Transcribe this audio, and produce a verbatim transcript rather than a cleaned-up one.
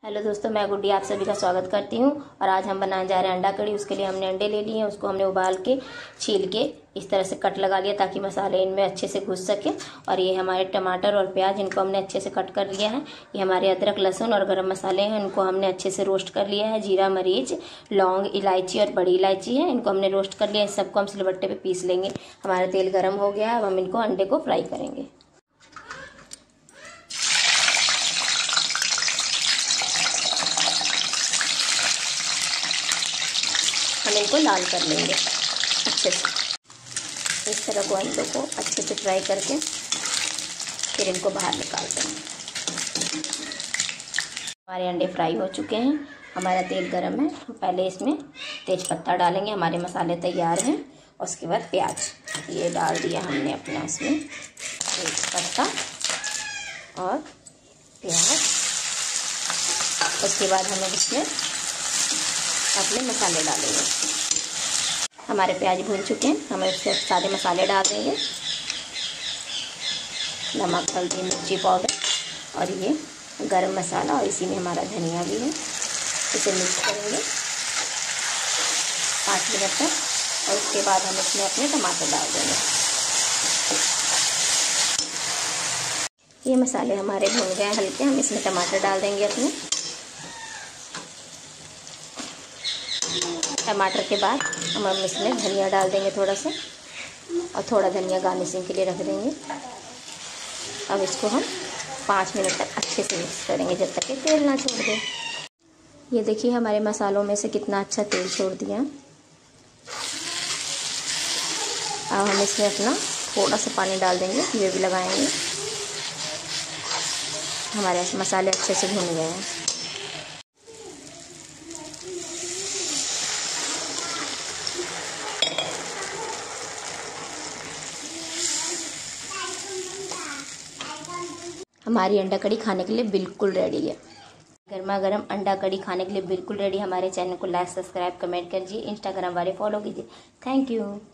Hello दोस्तों, मैं गुड्डी आप सभी का स्वागत करती हूँ। और आज हम बनाने जा रहे हैं अंडा कड़ी। उसके लिए हमने अंडे ले लिए हैं, उसको हमने उबाल के छील के इस तरह से कट लगा लिया ताकि मसाले इनमें अच्छे से घुस सके। और ये हमारे टमाटर और प्याज, इनको हमने अच्छे से कट कर लिया है। ये हमारे अदरक, लहसुन और गरम मसाले हैं, इनको हमने अच्छे से रोस्ट कर लिया है। जीरा, मरीच, लौंग, इलायची और बड़ी इलायची है, इनको हमने रोस्ट कर लिया है। इस सबको हम सिलबट्टे पर पीस लेंगे। हमारा तेल गर्म हो गया है, अब हम इनको अंडे को फ्राई करेंगे। हम इनको लाल कर लेंगे अच्छे से। इस तरह को अंडों को अच्छे से फ्राई करके फिर इनको बाहर निकालते हैं। हमारे अंडे फ्राई हो चुके हैं, हमारा तेल गरम है। हम पहले इसमें तेज पत्ता डालेंगे। हमारे मसाले तैयार हैं। और उसके बाद प्याज ये डाल दिया हमने अपना इसमें, तेज पत्ता और प्याज। उसके बाद हमें इसमें अपने मसाले डालेंगे। हमारे प्याज भून चुके हैं, हमें उससे सारे मसाले डाल देंगे। नमक, हल्दी, मिर्ची पाउडर और ये गरम मसाला, और इसी में हमारा धनिया भी है। इसे मिक्स करेंगे पाँच मिनट तक। और उसके बाद हम इसमें अपने टमाटर डाल देंगे। ये मसाले हमारे भून गए हल्के, हम इसमें टमाटर डाल देंगे अपने। टमाटर के बाद हम हम इसमें धनिया डाल देंगे थोड़ा सा, और थोड़ा धनिया गार्निशिंग के लिए रख देंगे। अब इसको हम पाँच मिनट तक अच्छे से मिक्स करेंगे जब तक कि तेल ना छोड़ दे। ये देखिए हमारे मसालों में से कितना अच्छा तेल छोड़ दिया। अब हम इसमें अपना थोड़ा सा पानी डाल देंगे, ये भी लगाएंगे। हमारे मसाले अच्छे से भुन गए हैं। हमारी अंडा कड़ी खाने के लिए बिल्कुल रेडी है। गर्मा गर्म अंडा कड़ी खाने के लिए बिल्कुल रेडी। हमारे चैनल को लाइक, सब्सक्राइब, कमेंट कीजिए। इंस्टाग्राम वाले फॉलो कीजिए। Thank you.